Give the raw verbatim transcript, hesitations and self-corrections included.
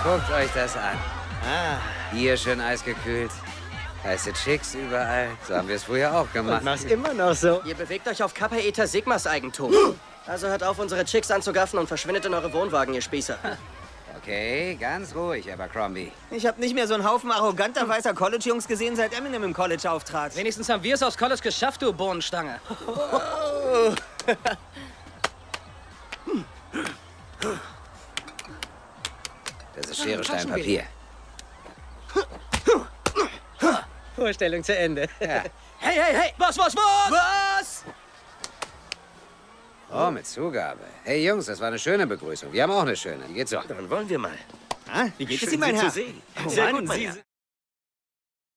Guckt euch das an. Ah. Hier schön eisgekühlt. Heiße Chicks überall. So haben wir es früher auch gemacht. Und mach's immer noch so. Ihr bewegt euch auf Kappa Eta Sigmas Eigentum. Also hört auf, unsere Chicks anzugaffen und verschwindet in eure Wohnwagen, ihr Spießer. Okay, ganz ruhig, Abercrombie. Ich habe nicht mehr so einen Haufen arroganter weißer College-Jungs gesehen, seit Eminem im College auftrat. Wenigstens haben wir es aus College geschafft, du Bohnenstange. Das ist Schere, Stein, Papier. Vorstellung zu Ende. Ja. Hey, hey, hey! Was, was, was? Was? Oh, mit Zugabe. Hey, Jungs, das war eine schöne Begrüßung. Wir haben auch eine schöne. Die geht so. Dann wollen wir mal. Ah, wie geht es Schön, Ihnen, mein Sie Herr? zu sehen. Oh, Sehr Mann, gut, mein Sie Herr.